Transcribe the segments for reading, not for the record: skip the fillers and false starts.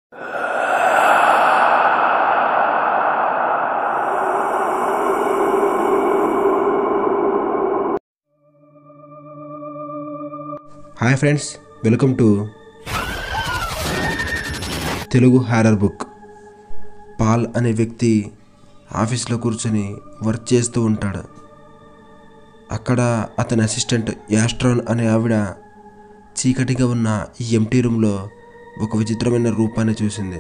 Hi friends, welcome to Telugu horror book. Paul అనే వ్యక్తి ఆఫీస్లో కూర్చొని వర్క్ చేస్తూ ఉంటాడు. అక్కడ అతని అసిస్టెంట్ యాస్ట్రోన్ అనే ఆవిడ చీకటిగా ఉన్న ఈ ఎంటీ రూమ్లో ఒక విచిత్రమైన రూపాన్ని చూసింది.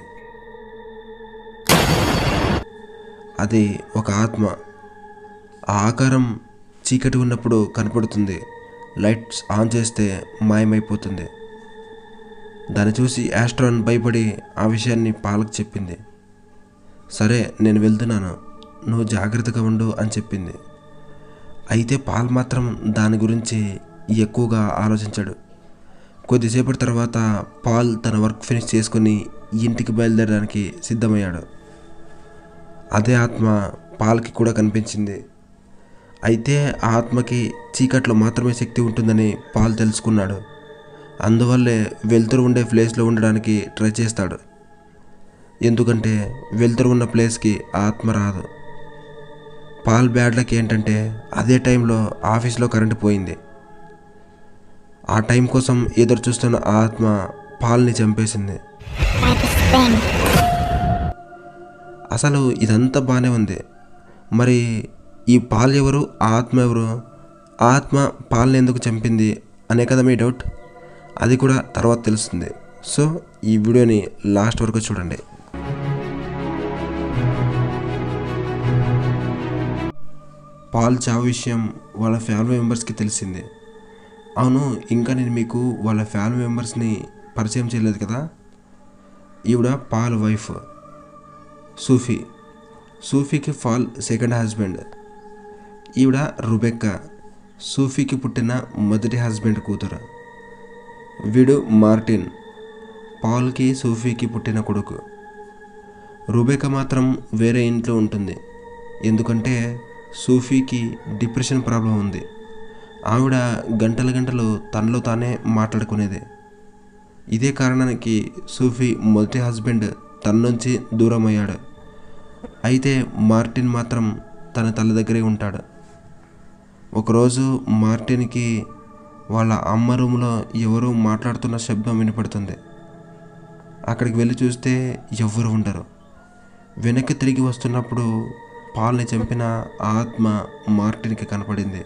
అది ఒక ఆత్మ. ఆ ఆకారం చీకటి ఉన్నప్పుడు కనపడుతుంది, లైట్స్ ఆన్ చేస్తే మాయమైపోతుంది. దాన్ని చూసి యాస్ట్రోన్ భయపడి ఆ విషయాన్ని పాల్కి చెప్పింది. సరే, నేను వెళ్తున్నాను, నువ్వు జాగ్రత్తగా ఉండు అని చెప్పింది. అయితే పాల్ మాత్రం దాని గురించి ఎక్కువగా ఆలోచించాడు. కొద్దిసేపటి తర్వాత పాల్ తన వర్క్ ఫినిష్ చేసుకొని ఇంటికి బయలుదేరడానికి సిద్ధమయ్యాడు. అదే ఆత్మ పాల్కి కూడా కనిపించింది. అయితే ఆ ఆత్మకి చీకట్లో మాత్రమే శక్తి ఉంటుందని పాల్ తెలుసుకున్నాడు. అందువల్లే వెలుతురు ఉండే ప్లేస్లో ఉండడానికి ట్రై చేస్తాడు. ఎందుకంటే వెలుతురు ఉన్న ప్లేస్కి ఆ ఆత్మ రాదు. పాల్ బ్యాడ్ లక్ ఏంటంటే అదే టైంలో ఆఫీస్లో కరెంటు పోయింది. ఆ టైం కోసం ఎదురు చూస్తున్న ఆ ఆత్మ పాల్ని చంపేసింది. అసలు ఇదంతా బాగానే ఉంది. మరి ఈ పాల్ ఎవరు, ఆ ఆత్మ ఎవరు? ఆ ఆత్మ పాల్ని ఎందుకు చంపింది అనే కదా మీ డౌట్. అది కూడా తర్వాత తెలుస్తుంది. సో ఈ వీడియోని లాస్ట్ వరకు చూడండి. పాల్ చావు విషయం వాళ్ళ ఫ్యామిలీ మెంబర్స్కి తెలిసింది. అవును, ఇంకా నేను మీకు వాళ్ళ ఫ్యామిలీ మెంబర్స్ని పరిచయం చేయలేదు కదా. ఈవిడ పాల్ వైఫ్ సూఫీ. సూఫీకి పాల్ సెకండ్ హస్బెండ్. ఈవిడ రుబెక్కా, సూఫీకి పుట్టిన మొదటి హస్బెండ్ కూతురు. వీడు మార్టిన్, పాల్కి సూఫీకి పుట్టిన కొడుకు. రుబెక్కా మాత్రం వేరే ఇంట్లో ఉంటుంది. ఎందుకంటే సూఫీకి డిప్రెషన్ ప్రాబ్లం ఉంది. ఆవిడ గంటల గంటలు తనలో తానే మాట్లాడుకునేది. ఇదే కారణానికి సూఫీ మొదటి హస్బెండ్ తన నుంచి దూరం అయ్యాడు. అయితే మార్టిన్ మాత్రం తన తల్లి దగ్గరే ఉంటాడు. ఒకరోజు మార్టిన్కి వాళ్ళ అమ్మ రూమ్లో ఎవరో మాట్లాడుతున్న శబ్దం వినపడుతుంది. అక్కడికి వెళ్ళి చూస్తే ఎవ్వరు ఉండరు. వెనక్కి తిరిగి వస్తున్నప్పుడు పాల్ని చంపిన ఆత్మ మార్టిన్కి కనపడింది.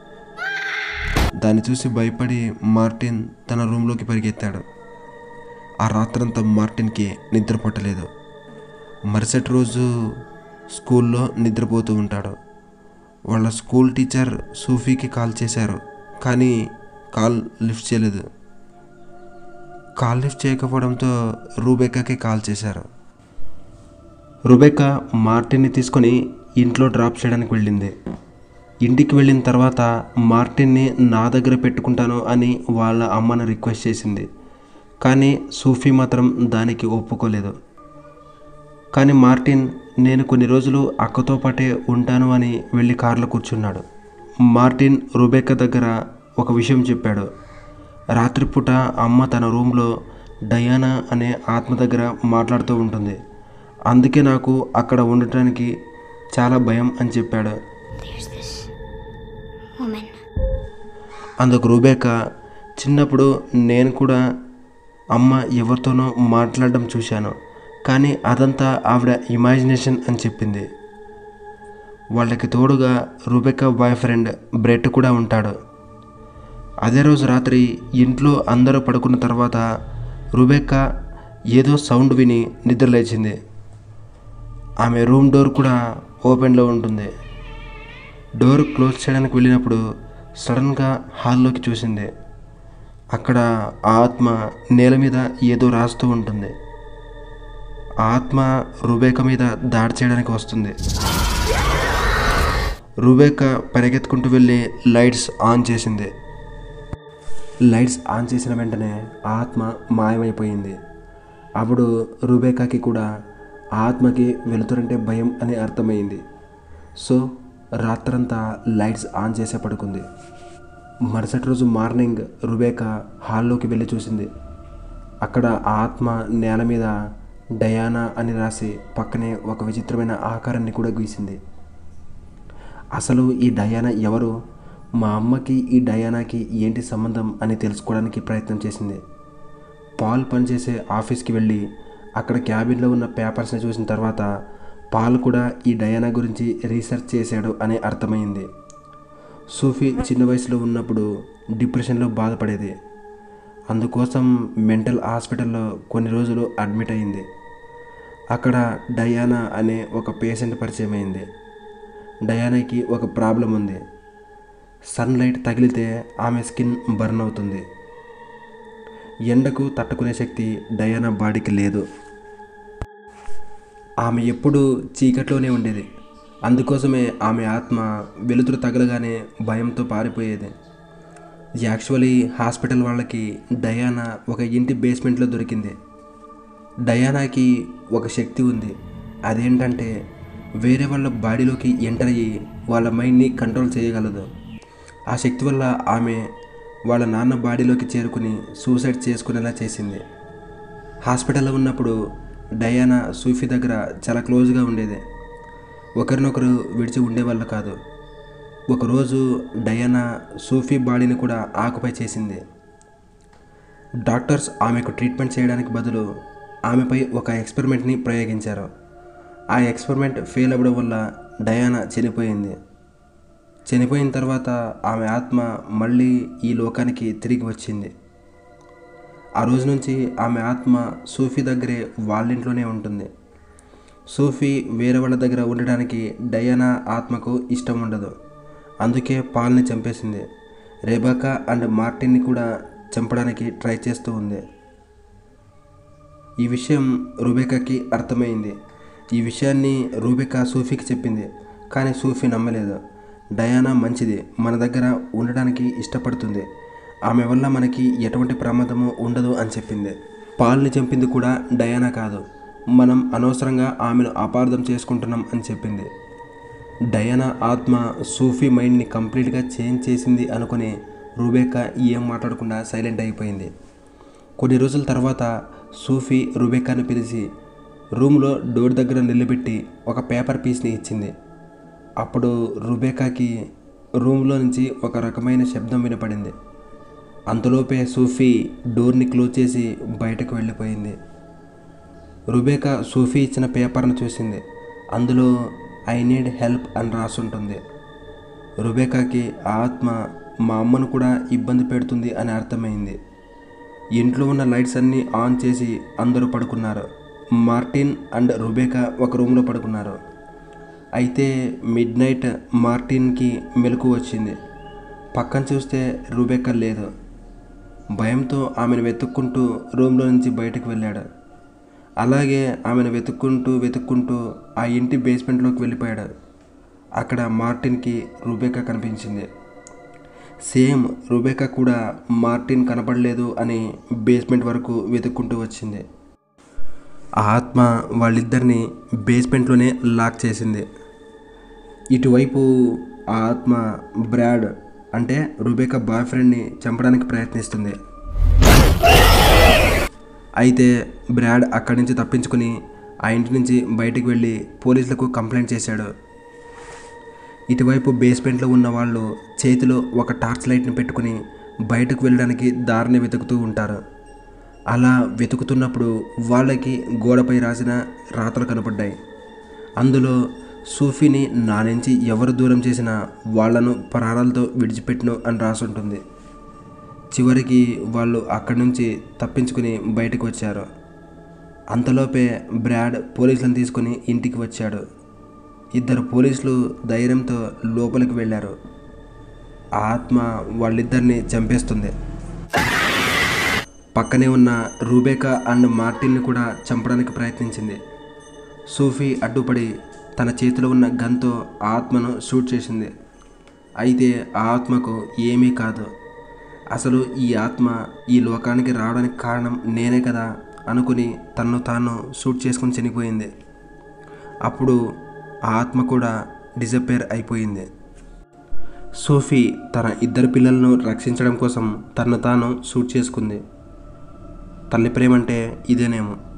దాన్ని చూసి భయపడి మార్టిన్ తన రూమ్లోకి పరిగెత్తాడు. ఆ రాత్రంతా మార్టిన్కి నిద్ర పట్టలేదు. మరుసటి రోజు స్కూల్లో నిద్రపోతూ ఉంటాడు. వాళ్ళ స్కూల్ టీచర్ సూఫీకి కాల్ చేశారు, కానీ కాల్ లిఫ్ట్ చేయలేదు. కాల్ లిఫ్ట్ చేయకపోవడంతో రుబెక్కాకి కాల్ చేశారు. రుబెక్కా మార్టిన్ని తీసుకొని ఇంట్లో డ్రాప్ చేయడానికి వెళ్ళింది. ఇంటికి వెళ్ళిన తర్వాత మార్టిన్ని నా దగ్గర పెట్టుకుంటాను అని వాళ్ళ అమ్మను రిక్వెస్ట్ చేసింది. కానీ సూఫీ మాత్రం దానికి ఒప్పుకోలేదు. కానీ మార్టిన్ నేను కొన్ని రోజులు అక్కతో పాటే ఉంటాను అని వెళ్ళి కారులో కూర్చున్నాడు. మార్టిన్ రుబెక్కా దగ్గర ఒక విషయం చెప్పాడు. రాత్రిపూట అమ్మ తన రూమ్లో డయానా అనే ఆత్మ దగ్గర మాట్లాడుతూ ఉంటుంది. అందుకే నాకు అక్కడ ఉండటానికి చాలా భయం అని చెప్పాడు. అందుకు రుబెక్కా, చిన్నప్పుడు నేను కూడా అమ్మ ఎవరితోనో మాట్లాడడం చూశాను, కానీ అదంతా ఆవిడ ఇమాజినేషన్ అని చెప్పింది. వాళ్ళకి తోడుగా రుబెక్కా బాయ్ ఫ్రెండ్ బ్రెట్ కూడా ఉంటాడు. అదే రోజు రాత్రి ఇంట్లో అందరూ పడుకున్న తర్వాత రుబెక్కా ఏదో సౌండ్ విని నిద్రలేచింది. ఆమె రూమ్ డోర్ కూడా ఓపెన్లో ఉంటుంది. డోర్ క్లోజ్ చేయడానికి వెళ్ళినప్పుడు సడన్గా హాల్లోకి చూసింది. అక్కడ ఆత్మ నేల మీద ఏదో రాస్తూ ఉంటుంది. ఆత్మ రుబెక్కా మీద దాడి చేయడానికి వస్తుంది. రుబెక్కా పరిగెత్తుకుంటూ వెళ్ళి లైట్స్ ఆన్ చేసింది. లైట్స్ ఆన్ చేసిన వెంటనే ఆత్మ మాయమైపోయింది. అప్పుడు రుబెక్కాకి కూడా ఆత్మకి వెలుతురంటే భయం అని అర్థమైంది. సో రాత్రంతా లైట్స్ ఆన్ చేసే పడుకుంది. మరుసటి రోజు మార్నింగ్ రుబెక్కా హాల్లోకి వెళ్ళి చూసింది. అక్కడ ఆత్మ నేల మీద డయానా అని రాసి పక్కనే ఒక విచిత్రమైన ఆకారాన్ని కూడా గీసింది. అసలు ఈ డయానా ఎవరు, మా అమ్మకి ఈ డయానాకి ఏంటి సంబంధం అని తెలుసుకోవడానికి ప్రయత్నం చేసింది. పాల్ పనిచేసే ఆఫీస్కి వెళ్ళి అక్కడ క్యాబిన్లో ఉన్న పేపర్స్ని చూసిన తర్వాత పాల్ కూడా ఈ డయానా గురించి రీసెర్చ్ చేశాడు అని అర్థమైంది. సూఫీ చిన్న వయసులో ఉన్నప్పుడు డిప్రెషన్లో బాధపడేది. అందుకోసం మెంటల్ హాస్పిటల్లో కొన్ని రోజులు అడ్మిట్ అయింది. అక్కడ డయానా అనే ఒక పేషెంట్ పరిచయం అయింది. డయానాకి ఒక ప్రాబ్లం ఉంది. సన్లైట్ తగిలితే ఆమె స్కిన్ బర్న్ అవుతుంది. ఎండకు తట్టుకునే శక్తి డయానా బాడీకి లేదు. ఆమె ఎప్పుడూ చీకట్లోనే ఉండేది. అందుకోసమే ఆమె ఆత్మ వెలుతురు తగలగానే భయంతో పారిపోయేది. యాక్చువల్లీ హాస్పిటల్ వాళ్ళకి డయానా ఒక ఇంటి బేస్మెంట్లో దొరికింది. డయానాకి ఒక శక్తి ఉంది. అదేంటంటే వేరే వాళ్ళ బాడీలోకి ఎంటర్ అయ్యి వాళ్ళ మైండ్ని కంట్రోల్ చేయగలదు. ఆ శక్తి వల్ల ఆమె వాళ్ళ నాన్న బాడీలోకి చేరుకుని సూసైడ్ చేసుకునేలా చేసింది. హాస్పిటల్లో ఉన్నప్పుడు డయానా సూఫీ దగ్గర చాలా క్లోజ్గా ఉండేది. ఒకరినొకరు విడిచి ఉండేవాళ్ళు కాదు. ఒకరోజు డయానా సూఫీ బాడీని కూడా ఆక్యుపై చేసింది. డాక్టర్స్ ఆమెకు ట్రీట్మెంట్ చేయడానికి బదులు ఆమెపై ఒక ఎక్స్పెరిమెంట్ని ప్రయోగించారు. ఆ ఎక్స్పెరిమెంట్ ఫెయిల్ అవ్వడం వల్ల డయానా చనిపోయింది. చనిపోయిన తర్వాత ఆమె ఆత్మ మళ్ళీ ఈ లోకానికి తిరిగి వచ్చింది. ఆ రోజు నుంచి ఆమె ఆత్మ సూఫీ దగ్గరే వాళ్ళింట్లోనే ఉంటుంది. సూఫీ వేరే వాళ్ళ దగ్గర ఉండడానికి డయానా ఆత్మకు ఇష్టం ఉండదు. అందుకే పాల్ని చంపేసింది. రెబెకా అండ్ మార్టిన్ని కూడా చంపడానికి ట్రై చేస్తూ ఉంది. ఈ విషయం రెబెకాకి అర్థమైంది. ఈ విషయాన్ని రెబెకా సూఫీకి చెప్పింది. కానీ సూఫీ నమ్మలేదు. డయానా మంచిది, మన దగ్గర ఉండడానికి ఇష్టపడుతుంది, ఆమె వల్ల మనకి ఎటువంటి ప్రమాదము ఉండదు అని చెప్పింది. పాల్ని చంపింది కూడా డయానా కాదు, మనం అనవసరంగా ఆమెను అపార్థం చేసుకుంటున్నాం అని చెప్పింది. డయానా ఆత్మ సూఫీ మైండ్ని కంప్లీట్గా చేంజ్ చేసింది అనుకుని రెబెకా ఏం మాట్లాడకుండా సైలెంట్ అయిపోయింది. కొన్ని రోజుల తర్వాత సూఫీ రెబెకాని పిలిచి రూమ్లో డోర్ దగ్గర నిలబెట్టి ఒక పేపర్ పీస్ని ఇచ్చింది. అప్పుడు రెబెకాకి రూమ్లో నుంచి ఒక రకమైన శబ్దం వినపడింది. అంతలోపే సూఫీ డోర్ని క్లోజ్ చేసి బయటకు వెళ్ళిపోయింది. రెబెకా సూఫీ ఇచ్చిన పేపర్ను చూసింది. అందులో ఐ నీడ్ హెల్ప్ అని రాసుంటుంది. రెబెకాకి ఆ ఆత్మ మా అమ్మను కూడా ఇబ్బంది పెడుతుంది అని అర్థమైంది. ఇంట్లో ఉన్న లైట్స్ అన్నీ ఆన్ చేసి అందరూ పడుకున్నారు. మార్టిన్ అండ్ రెబెకా ఒక రూమ్లో పడుకున్నారు. అయితే మిడ్ నైట్ మార్టిన్కి మెలకు వచ్చింది. పక్కన చూస్తే రెబెకా లేదు. భయంతో ఆమెను వెతుక్కుంటూ రూమ్లో నుంచి బయటకు వెళ్ళాడు. అలాగే ఆమెను వెతుక్కుంటూ ఆ ఇంటి బేస్మెంట్లోకి వెళ్ళిపోయాడు. అక్కడ మార్టిన్కి రెబెకా కనిపించింది. సేమ్ రెబెకా కూడా మార్టిన్ కనపడలేదు అని బేస్మెంట్ వరకు వెతుక్కుంటూ వచ్చింది. ఆ ఆత్మ వాళ్ళిద్దరిని బేస్మెంట్లోనే లాక్ చేసింది. ఇటువైపు ఆ ఆత్మ బ్రాడ్ అంటే రెబెకా బాయ్ ఫ్రెండ్ని చంపడానికి ప్రయత్నిస్తుంది. అయితే బ్రాడ్ అక్కడి నుంచి తప్పించుకుని ఆ ఇంటి నుంచి బయటికి వెళ్ళి పోలీసులకు కంప్లైంట్ చేశాడు. ఇటువైపు బేస్మెంట్లో ఉన్న వాళ్ళు చేతిలో ఒక టార్చ్ లైట్ని పెట్టుకుని బయటకు వెళ్ళడానికి దారిని వెతుకుతూ ఉంటారు. అలా వెతుకుతున్నప్పుడు వాళ్ళకి గోడపై రాసిన రాతలు కనపడ్డాయి. అందులో సూఫీని నా నుంచి ఎవరు దూరం చేసినా వాళ్లను ప్రాణాలతో విడిచిపెట్టును అని రాసుంటుంది. చివరికి వాళ్ళు అక్కడి నుంచి తప్పించుకుని బయటకు వచ్చారు. అంతలోపే బ్రాడ్ పోలీసులను తీసుకుని ఇంటికి వచ్చాడు. ఇద్దరు పోలీసులు ధైర్యంతో లోపలికి వెళ్ళారు. ఆ ఆత్మ వాళ్ళిద్దరిని చంపేస్తుంది. పక్కనే ఉన్న రెబెకా అండ్ మార్టిన్ని కూడా చంపడానికి ప్రయత్నించింది. సూఫీ అడ్డుపడి తన చేతిలో ఉన్న గన్తో ఆత్మను షూట్ చేసింది. అయితే ఆ ఆత్మకు ఏమీ కాదు. అసలు ఈ ఆత్మ ఈ లోకానికి రావడానికి కారణం నేనే కదా అనుకుని తన్ను తాను షూట్ చేసుకుని చనిపోయింది. అప్పుడు ఆ ఆత్మ కూడా డిసప్పేర్ అయిపోయింది. సూఫీ తన ఇద్దరు పిల్లలను రక్షించడం కోసం తన్ను తాను షూట్ చేసుకుంది. తల్లి ప్రేమంటే ఇదేనేమో.